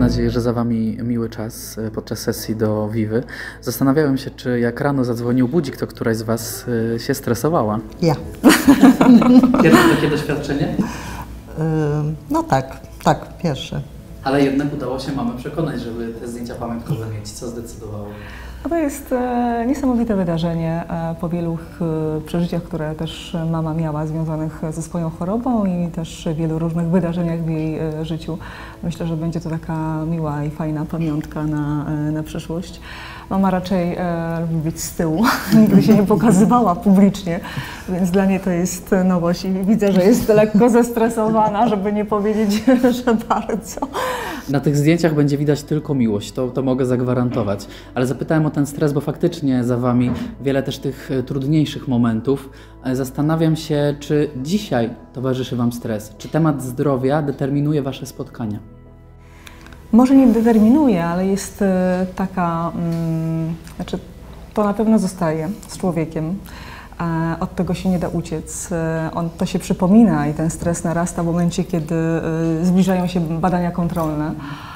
nadzieję, że za Wami miły czas podczas sesji do Vivy. Zastanawiałem się, czy jak rano zadzwonił budzik, to któraś z Was się stresowała. Ja. Pierwsze takie doświadczenie? No tak, pierwsze. Ale jednak udało się mamę przekonać, żeby te zdjęcia pamiątkowe mieć. Co zdecydowało? To jest niesamowite wydarzenie po wielu przeżyciach, które też mama miała związanych ze swoją chorobą i też wielu różnych wydarzeniach w jej życiu. Myślę, że będzie to taka miła i fajna pamiątka na przyszłość. Mama raczej lubi być z tyłu, nigdy się nie pokazywała publicznie, więc dla niej to jest nowość i widzę, że jest lekko zestresowana, żeby nie powiedzieć, że bardzo. Na tych zdjęciach będzie widać tylko miłość, to mogę zagwarantować. Ale zapytałem o ten stres, bo faktycznie za Wami wiele też tych trudniejszych momentów. Zastanawiam się, czy dzisiaj towarzyszy Wam stres? Czy temat zdrowia determinuje Wasze spotkania? Może nie determinuje, ale jest taka, znaczy to na pewno zostaje z człowiekiem. Od tego się nie da uciec. To się przypomina i ten stres narasta w momencie, kiedy zbliżają się badania kontrolne.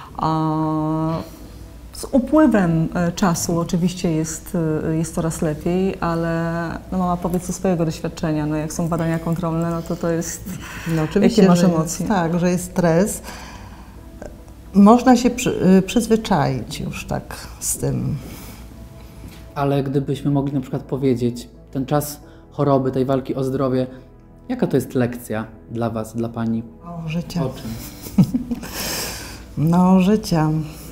Z upływem czasu oczywiście jest coraz lepiej, ale no mama, powiedz ze swojego doświadczenia, no jak są badania kontrolne, no to jest, no oczywiście, jakie masz emocje? Tak, że jest stres. Można się przyzwyczaić już tak z tym. Ale gdybyśmy mogli na przykład powiedzieć, ten czas choroby, tej walki o zdrowie, jaka to jest lekcja dla Was, dla Pani? O życia. O czym? No, życia.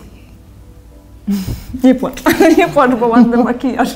Nie płacz, nie płacz, bo ładny makijaż.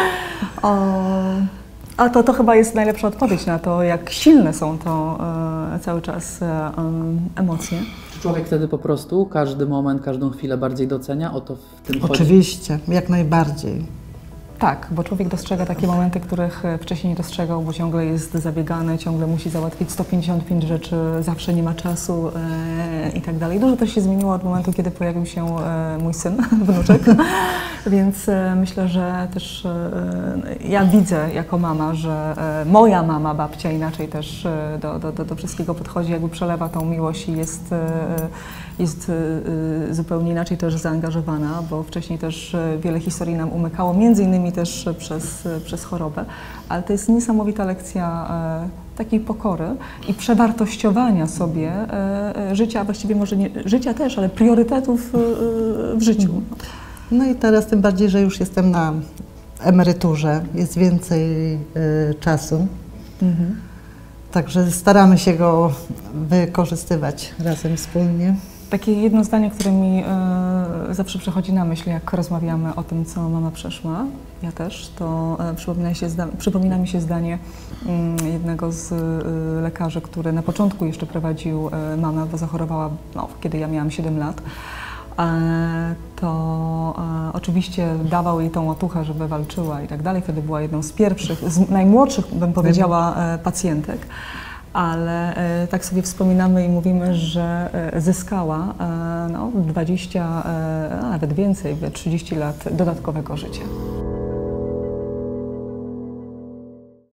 A to chyba jest najlepsza odpowiedź na to, jak silne są to cały czas emocje. Czy człowiek wtedy po prostu każdy moment, każdą chwilę bardziej docenia? O to w tym chodzi? Oczywiście, jak najbardziej. Tak, bo człowiek dostrzega takie momenty, których wcześniej nie dostrzegał, bo ciągle jest zabiegany, ciągle musi załatwić 155 rzeczy, zawsze nie ma czasu i tak dalej. Dużo też się zmieniło od momentu, kiedy pojawił się mój syn, wnuczek, więc myślę, że też ja widzę jako mama, że moja mama, babcia inaczej też do wszystkiego podchodzi, jakby przelewa tą miłość i jest zupełnie inaczej też zaangażowana, bo wcześniej też wiele historii nam umykało, między innymi też przez chorobę, ale to jest niesamowita lekcja takiej pokory i przewartościowania sobie życia, a właściwie może nie życia też, ale priorytetów w życiu. No i teraz tym bardziej, że już jestem na emeryturze, jest więcej czasu. Także staramy się go wykorzystywać razem wspólnie. Takie jedno zdanie, które mi zawsze przychodzi na myśl, jak rozmawiamy o tym, co mama przeszła, ja też, to przypomina mi się zdanie jednego z lekarzy, który na początku jeszcze prowadził mamę, bo zachorowała, kiedy ja miałam 7 lat. To oczywiście dawał jej tą otuchę, żeby walczyła i tak dalej. Wtedy była jedną z pierwszych, z najmłodszych, bym powiedziała, pacjentek. Ale tak sobie wspominamy i mówimy, że zyskała 20, a nawet więcej, 30 lat dodatkowego życia.